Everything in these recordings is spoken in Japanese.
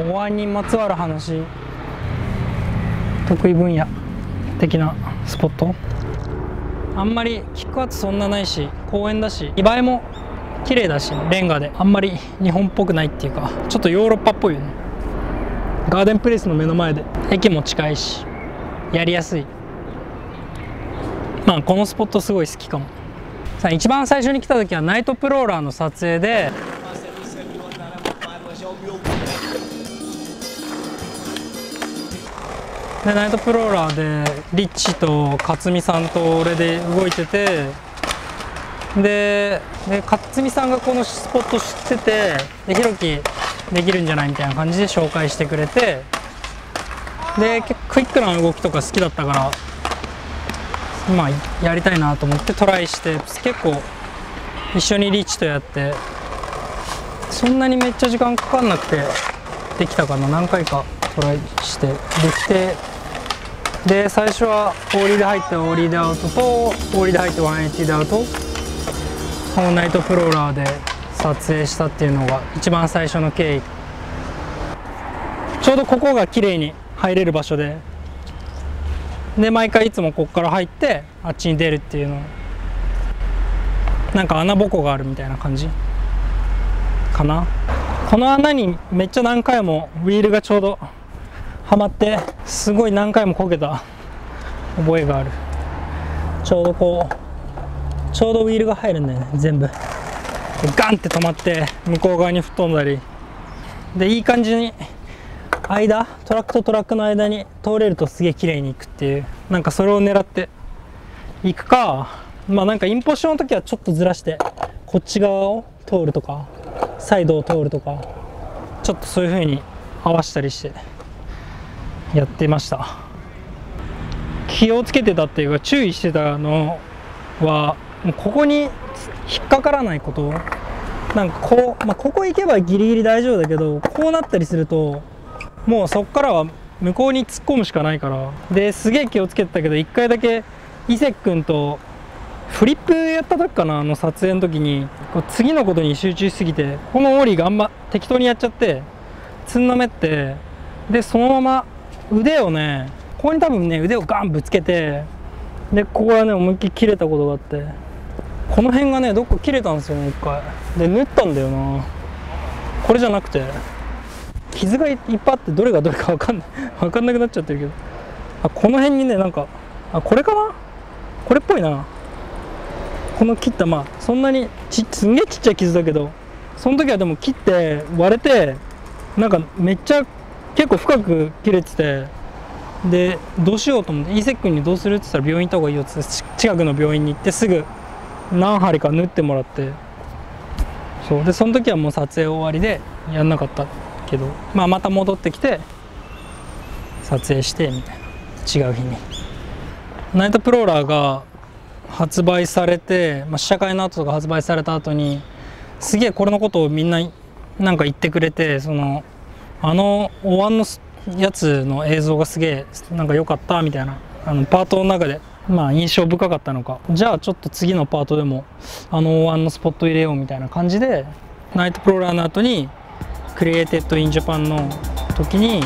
お椀にまつわる話、得意分野的なスポット。あんまりキック圧そんなないし、公園だし、見栄えも綺麗だし、レンガであんまり日本っぽくないっていうか、ちょっとヨーロッパっぽいよね。ガーデンプレイスの目の前で駅も近いしやりやすい。まあこのスポットすごい好きかも。さあ一番最初に来た時はナイトプローラーの撮影で、ナイトプローラーでリッチと勝美さんと俺で動いてて、で勝美さんがこのスポット知ってて、でひろきできるんじゃないみたいな感じで紹介してくれて、で結構クイックな動きとか好きだったから、まあやりたいなと思ってトライして、結構一緒にリッチとやって、そんなにめっちゃ時間かかんなくてできたかな。何回かトライしてできて、で最初はオーリーで入ってオーリーでアウトとオーリーで入って180でアウトをナイトプローラーで撮影したっていうのが一番最初の経緯。ちょうどここが綺麗に入れる場所で、毎回いつもここから入ってあっちに出るっていうの、なんか穴ぼこがあるみたいな感じかな。この穴にめっちゃ何回もウィールがちょうどはまって、すごい何回もこけた覚えがある。ちょうどウィールが入るんだよね、全部。ガンって止まって向こう側に吹っ飛んだりで、いい感じにトラックとトラックの間に通れるとすげえ綺麗にいくっていう、なんかそれを狙っていくか、まあなんかインポッションの時はちょっとずらしてこっち側を通るとかサイドを通るとか、ちょっとそういう風に合わせたりしてやってました。気をつけてたっていうか注意してたのは、もうここに引っかからないこと。なんかここ行けばギリギリ大丈夫だけど、こうなったりするともうそっからは向こうに突っ込むしかないから。ですげえ気をつけてたけど、1回だけ伊勢君とフリップやった時かな、撮影の時に次のことに集中しすぎて、このオーリーがあんま適当にやっちゃってつんのめって、でそのまま腕をね、ここに多分ね腕をガンぶつけて、でここがね思いっきり切れたことがあって、この辺がねどっか切れたんですよね、1回で縫ったんだよな。これじゃなくて傷がいっぱいあって、どれがどれか分かんなくなっちゃってるけど、この辺にねなんかこれかな、これっぽいな。この切った、まあそんなにすんげえちっちゃい傷だけど、その時はでも切って割れて、なんかめっちゃ結構深く切れてて、でどうしようと思って、イーセックにどうするって言ったら病院行った方がいいよって近くの病院に行って、すぐ何針か縫ってもらって、そうでその時はもう撮影終わりでやんなかったけど、また戻ってきて撮影してみたいな、違う日に。ナイトプローラーが発売されて、試写会の後とか発売された後にすげえこれのことをみんななんか言ってくれて、お椀のやつの映像がすげえなんか良かったみたいな、パートの中で印象深かったのか、じゃあちょっと次のパートでもお椀のスポット入れようみたいな感じで、ナイトプローラーの後にクリエイテッドインジャパンの時に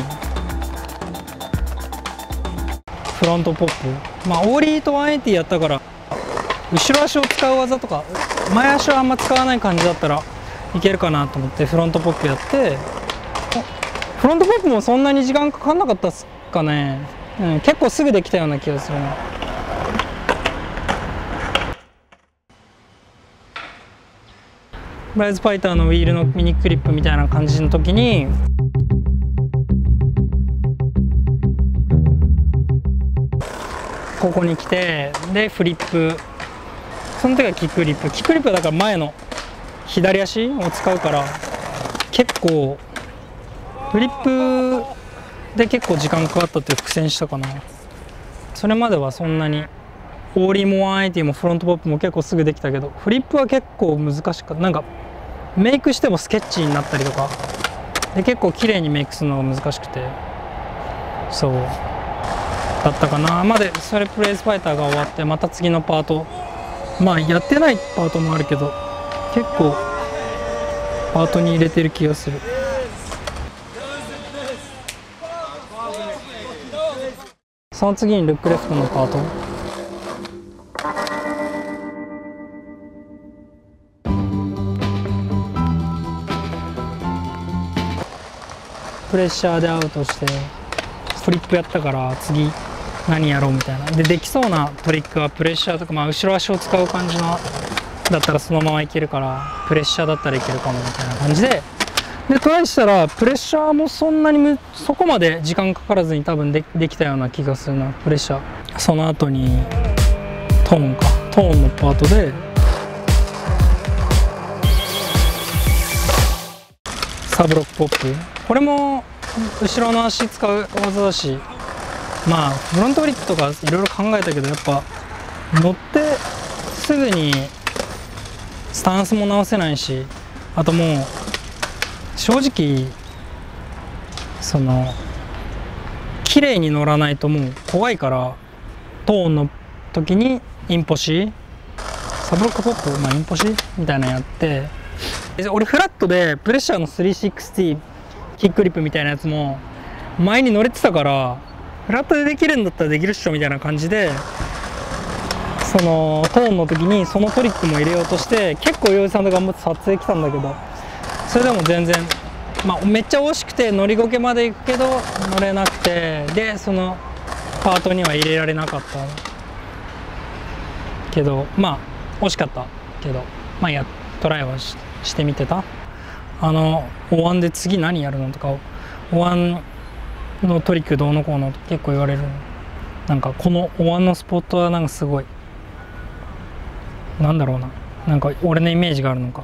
フロントポップ、オーリーと180やったから、後ろ足を使う技とか前足はあんま使わない感じだったらいけるかなと思ってフロントポップやって、フロントポップもそんなに時間かかんなかったっすかね、結構すぐできたような気がするな。ブライズファイターのウィールのミニクリップみたいな感じの時に、ここに来て、でフリップ、その時はキックリップはだから前の左足を使うから、結構フリップで結構時間かかったって苦戦したかな。それまではそんなにオーリーも180もフロントポップも結構すぐできたけど、フリップは結構難しかった。なんかメイクしてもスケッチになったりとかで、結構綺麗にメイクするのが難しくて、そうだったかな。でそれプレイスファイターが終わって、また次のパート、やってないパートもあるけど結構パートに入れてる気がする。 その次にルックレスポのパート。プレッシャーでアウトしてフリップやったから次何やろうみたいな。でできそうなトリックはプレッシャーとか、まあ後ろ足を使う感じのだったらそのままいけるから、プレッシャーだったらいけるかもみたいな感じでトライしたら、プレッシャーもそんなにそこまで時間かからずに多分できたような気がするな。プレッシャー、その後にトーンのパートでサブロックポップ、これも後ろの足使う技だし、まあフロントフリップとかいろいろ考えたけど、やっぱ乗ってすぐにスタンスも直せないし、あともう正直その綺麗に乗らないともう怖いから、トーンの時にインポシサブロックポップ、まあインポシみたいなのやって、俺フラットでプレッシャーの360キックリップみたいなやつも前に乗れてたから、フラットでできるんだったらできるっしょみたいな感じで、そのトーンの時にそのトリックも入れようとして結構洋井さんと頑張って撮影来たんだけど、それでも全然、まあ、めっちゃ惜しくて乗りゴケまで行くけど乗れなくて、でそのパートには入れられなかったけど、まあ惜しかったけど、まあトライはしてみてた。お椀で次何やるのとか、お椀のトリックどうのこうのと結構言われる。なんかこのお椀のスポットはなんかすごい、なんだろうな、なんか俺のイメージがあるのか、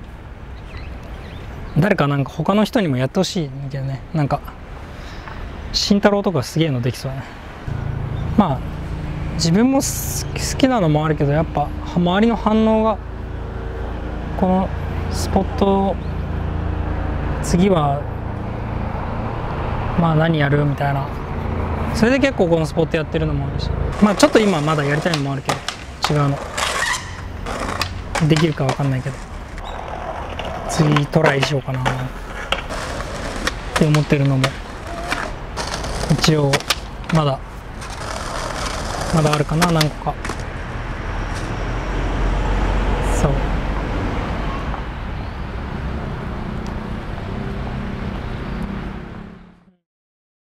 誰かなんか他の人にもやってほしいんだけどね。なんか慎太郎とかすげえのできそうだね。まあ自分も好きなのもあるけど、やっぱ周りの反応が、このスポット次はまあ何やるみたいな、それで結構このスポットやってるのもあるし、まあちょっと今まだやりたいのもあるけど、違うのできるかわかんないけど、次トライしようかなって思ってるのも一応まだあるかな、何個か。